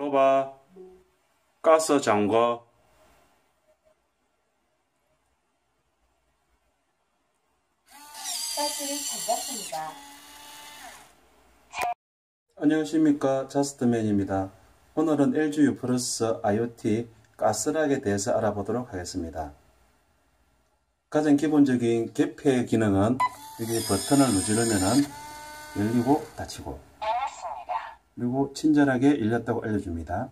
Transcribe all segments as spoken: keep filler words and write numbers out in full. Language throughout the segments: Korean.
글로바 가스 잠궈. 가스를 잠갔습니다. 안녕하십니까, 저스트맨입니다. 오늘은 엘지유 플러스 아이오티 가스락에 대해서 알아보도록 하겠습니다. 가장 기본적인 개폐 기능은 여기 버튼을 누르면은 열리고 닫히고, 그리고 친절하게 열렸다고 알려줍니다.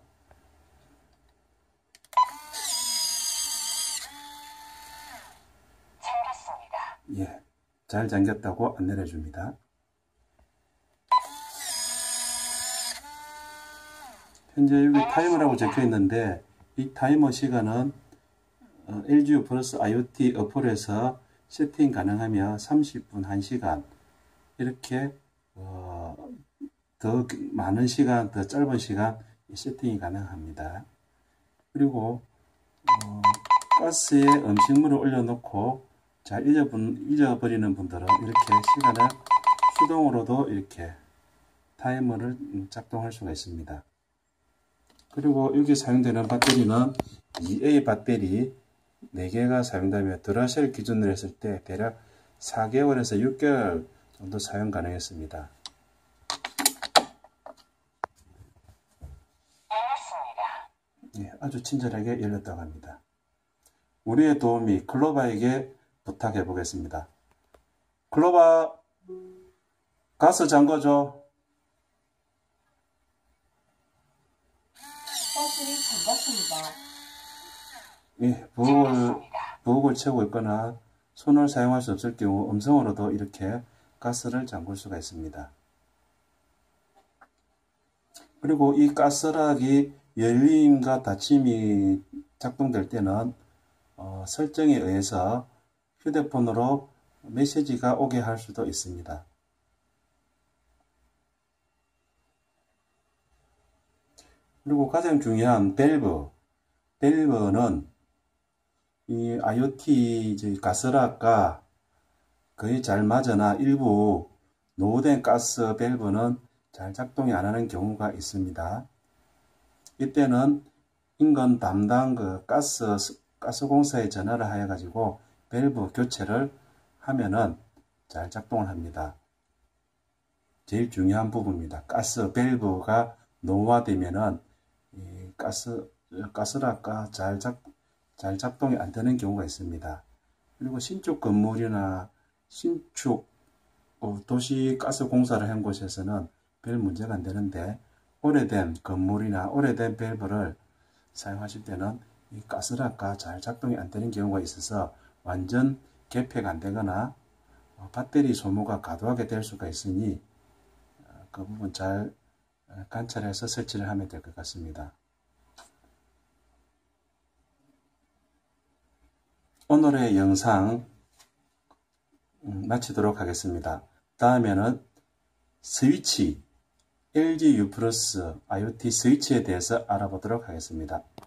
잠겼습니다. 예, 잘 잠겼다고 안내를 해줍니다. 현재 여기 타이머라고 적혀 있는데, 이 타이머 시간은 엘지유 플러스 아이오티 어플에서 세팅 가능하며 삼십 분, 한 시간 이렇게 어, 더 많은 시간, 더 짧은 시간 세팅이 가능합니다. 그리고 어, 가스에 음식물을 올려놓고 잘 잊어버리는 분들은 이렇게 시간을 수동으로도 이렇게 타이머를 작동할 수가 있습니다. 그리고 여기 사용되는 배터리는 이에이 배터리 네 개가 사용되며 드라셀 기준으로 했을 때 대략 사 개월에서 육 개월 정도 사용 가능했습니다. 예, 아주 친절하게 열렸다고 합니다. 우리의 도우미 클로바에게 부탁해 보겠습니다. 클로바, 가스 잠궈줘. 가스를 잠갔습니다. 예, 부엌을, 부엌을 채우고 있거나 손을 사용할 수 없을 경우 음성으로도 이렇게 가스를 잠글 수가 있습니다. 그리고 이 가스락이 열림과 닫힘이 작동될 때는 어, 설정에 의해서 휴대폰으로 메시지가 오게 할 수도 있습니다. 그리고 가장 중요한 밸브. 밸브는 이 아이오티 가스락과 거의 잘 맞으나 일부 노후된 가스 밸브는 잘 작동이 안 하는 경우가 있습니다. 이때는 인근 담당 그 가스, 가스공사에 전화를 하여 가지고 밸브 교체를 하면은 잘 작동을 합니다. 제일 중요한 부분입니다. 가스 밸브가 노후화되면은 이 가스, 가스락과 잘, 작, 잘 작동이 안 되는 경우가 있습니다. 그리고 신축 건물이나 신축 도시 가스 공사를 한 곳에서는 별 문제가 안 되는데, 오래된 건물이나 오래된 밸브를 사용하실 때는 이 가스락과 잘 작동이 안 되는 경우가 있어서 완전 개폐가 안 되거나 배터리 소모가 과도하게 될 수가 있으니 그 부분 잘 관찰해서 설치를 하면 될 것 같습니다. 오늘의 영상 마치도록 하겠습니다. 다음에는 스위치, 엘지유 플러스 아이오티 스위치에 대해서 알아보도록 하겠습니다.